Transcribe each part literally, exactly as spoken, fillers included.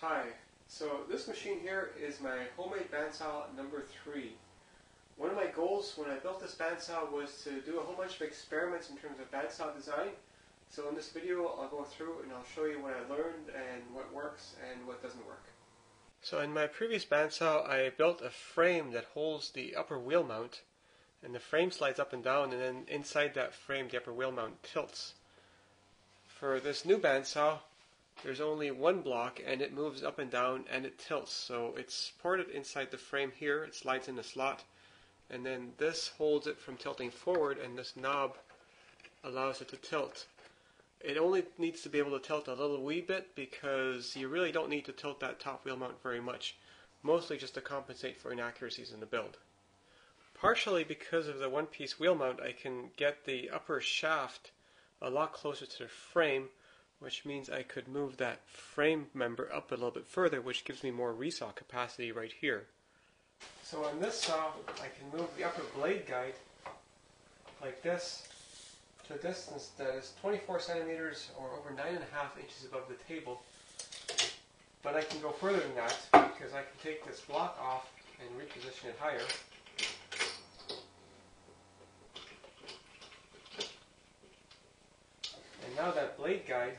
Hi, so this machine here is my homemade bandsaw number three. One of my goals when I built this bandsaw was to do a whole bunch of experiments in terms of bandsaw design. So in this video I'll go through and I'll show you what I learned and what works and what doesn't work. So in my previous bandsaw I built a frame that holds the upper wheel mount, and the frame slides up and down, and then inside that frame the upper wheel mount tilts. For this new bandsaw there's only one block and it moves up and down and it tilts. So it's supported inside the frame here, it slides in the slot, and then this holds it from tilting forward, and this knob allows it to tilt. It only needs to be able to tilt a little wee bit because you really don't need to tilt that top wheel mount very much, mostly just to compensate for inaccuracies in the build. Partially because of the one-piece wheel mount, I can get the upper shaft a lot closer to the frame, which means I could move that frame member up a little bit further, which gives me more resaw capacity right here. So on this saw, I can move the upper blade guide like this to a distance that is twenty-four centimeters or over nine and a half inches above the table. But I can go further than that because I can take this block off and reposition it higher. And now that blade guide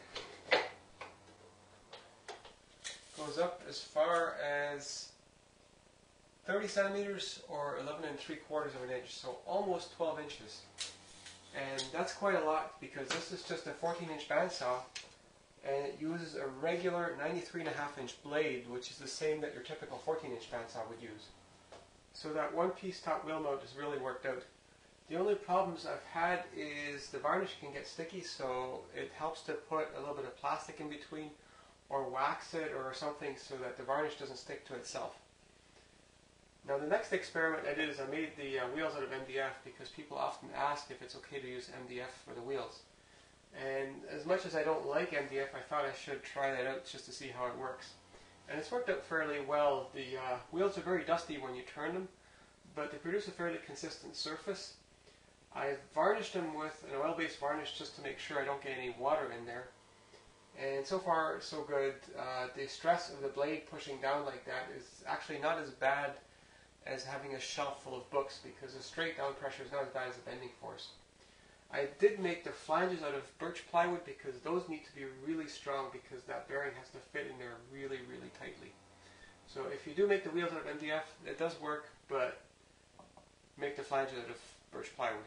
goes up as far as thirty centimeters or eleven and three quarters of an inch, so almost twelve inches. And that's quite a lot because this is just a fourteen inch bandsaw and it uses a regular ninety-three and a half inch blade, which is the same that your typical fourteen inch bandsaw would use. So that one piece top wheel mount has really worked out. The only problems I've had is the varnish can get sticky, so it helps to put a little bit of plastic in between or wax it or something so that the varnish doesn't stick to itself. Now the next experiment I did is I made the uh, wheels out of M D F because people often ask if it's okay to use M D F for the wheels. And as much as I don't like M D F, I thought I should try that out just to see how it works. And it's worked out fairly well. The uh, wheels are very dusty when you turn them, but they produce a fairly consistent surface. I've varnished them with an oil-based varnish just to make sure I don't get any water in there. And so far, so good. Uh, the stress of the blade pushing down like that is actually not as bad as having a shelf full of books because the straight down pressure is not as bad as the bending force. I did make the flanges out of birch plywood because those need to be really strong because that bearing has to fit in there really, really tightly. So if you do make the wheels out of M D F, it does work, but make the flanges out of birch plywood.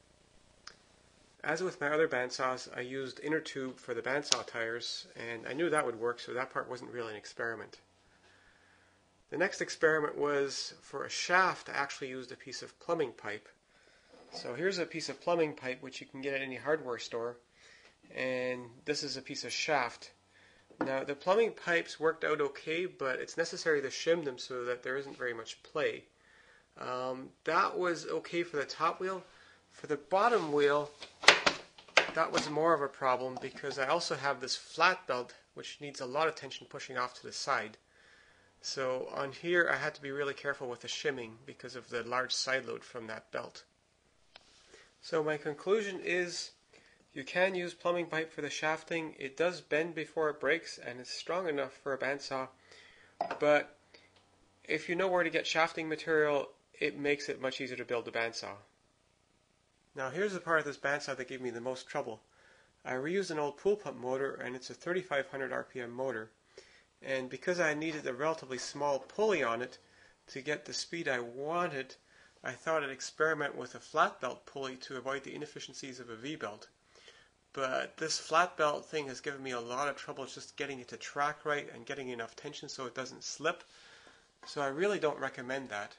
As with my other bandsaws, I used inner tube for the bandsaw tires, and I knew that would work, so that part wasn't really an experiment. The next experiment was for a shaft. I actually used a piece of plumbing pipe. So here's a piece of plumbing pipe which you can get at any hardware store, and this is a piece of shaft. Now the plumbing pipes worked out okay, but it's necessary to shim them so that there isn't very much play. Um, that was okay for the top wheel. For the bottom wheel, that was more of a problem because I also have this flat belt which needs a lot of tension pushing off to the side. So on here I had to be really careful with the shimming because of the large side load from that belt. So my conclusion is you can use plumbing pipe for the shafting. It does bend before it breaks and it's strong enough for a bandsaw, but if you know where to get shafting material, it makes it much easier to build a bandsaw. Now here's the part of this bandsaw that gave me the most trouble. I reused an old pool pump motor, and it's a thirty-five hundred R P M motor. And because I needed a relatively small pulley on it to get the speed I wanted, I thought I'd experiment with a flat belt pulley to avoid the inefficiencies of a V-belt. But this flat belt thing has given me a lot of trouble just getting it to track right and getting enough tension so it doesn't slip. So I really don't recommend that.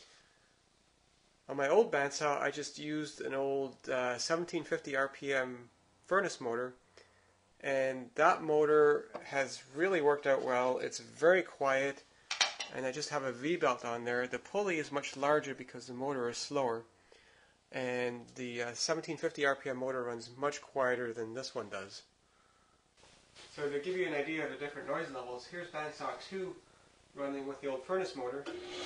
On my old bandsaw, I just used an old uh, seventeen fifty R P M furnace motor, and that motor has really worked out well. It's very quiet, and I just have a V-belt on there. The pulley is much larger because the motor is slower, and the uh, seventeen fifty R P M motor runs much quieter than this one does. So to give you an idea of the different noise levels, here's bandsaw two running with the old furnace motor.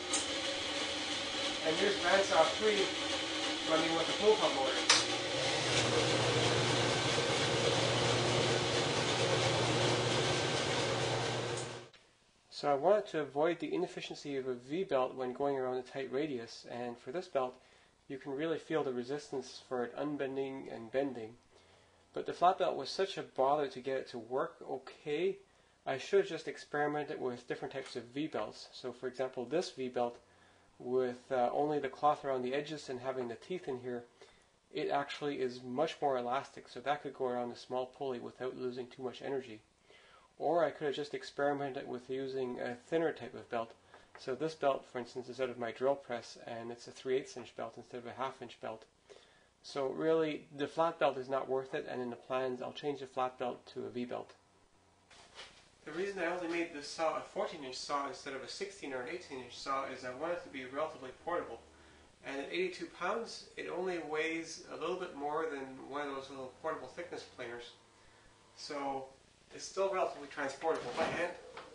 And here's bandsaw three running with the pool pump motor. So I wanted to avoid the inefficiency of a V-belt when going around a tight radius, and for this belt you can really feel the resistance for it unbending and bending. But the flat belt was such a bother to get it to work okay, I should have just experimented with different types of V-belts. So for example, this V-belt with uh, only the cloth around the edges and having the teeth in here, it actually is much more elastic, so that could go around a small pulley without losing too much energy. Or I could have just experimented with using a thinner type of belt. So this belt, for instance, is out of my drill press, and it's a three eighths inch belt instead of a half inch belt. So really, the flat belt is not worth it, and in the plans I'll change the flat belt to a V-belt. The reason I only made this saw a fourteen inch saw instead of a sixteen or an eighteen inch saw is I want it to be relatively portable. And at eighty-two pounds, it only weighs a little bit more than one of those little portable thickness planers. So it's still relatively transportable by hand.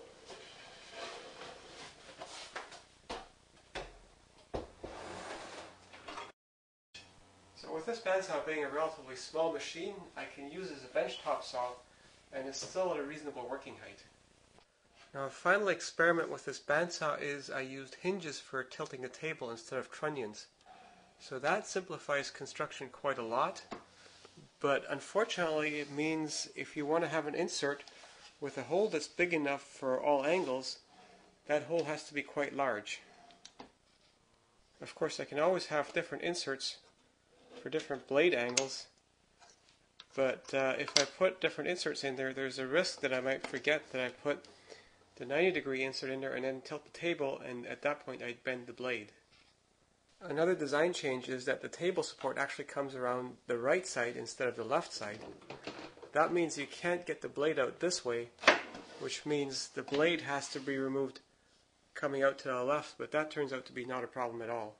So with this bandsaw being a relatively small machine, I can use it as a benchtop saw, and it's still at a reasonable working height. Now a final experiment with this bandsaw is I used hinges for tilting the table instead of trunnions. So that simplifies construction quite a lot, but unfortunately it means if you want to have an insert with a hole that's big enough for all angles, that hole has to be quite large. Of course I can always have different inserts for different blade angles, but uh, if I put different inserts in there, there's a risk that I might forget that I put the ninety degree insert in there and then tilt the table, and at that point I'd bend the blade. Another design change is that the table support actually comes around the right side instead of the left side. That means you can't get the blade out this way, which means the blade has to be removed coming out to the left, but that turns out to be not a problem at all.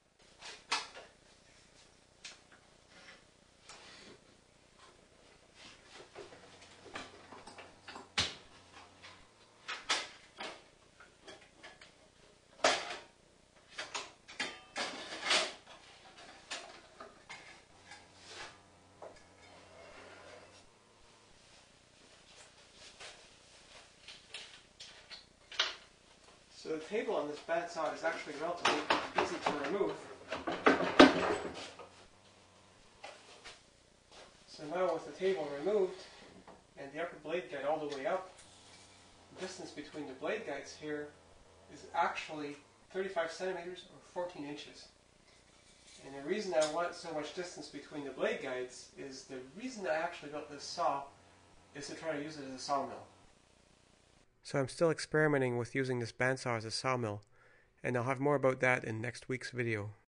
So the table on this bandsaw is actually relatively easy to remove. So now with the table removed and the upper blade guide all the way up, the distance between the blade guides here is actually thirty-five centimeters or fourteen inches. And the reason I want so much distance between the blade guides is the reason I actually built this saw is to try to use it as a sawmill. So I'm still experimenting with using this bandsaw as a sawmill, and I'll have more about that in next week's video.